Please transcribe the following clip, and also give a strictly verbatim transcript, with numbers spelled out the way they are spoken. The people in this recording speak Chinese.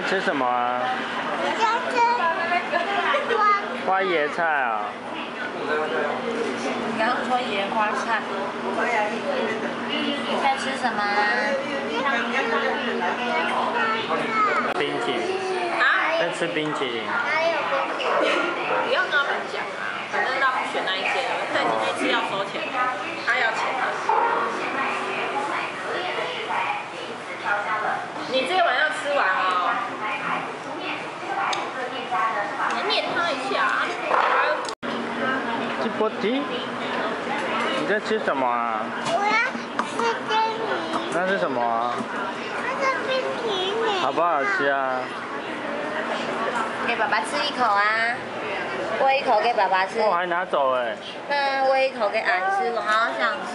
吃什么啊？ 我要吃花花椰菜啊。 你刚刚说椰花菜。你在吃什么啊？ 冰淇淋。 啊？ 在吃冰淇淋。 哪里有冰淇淋？ 不要跟他们讲啊，反正他不选那一间，再进去吃要收钱，他要钱啊。你这碗要吃完哦。你念他一下。 鸡波鸡？你在吃什么啊？ 我要吃煎饼。 那是什么啊？ 那是冰淇淋。 好不好吃啊？ 给爸爸吃一口啊，喂一口给爸爸吃。 哦，还拿走哎。 那喂一口给俺吃，我好想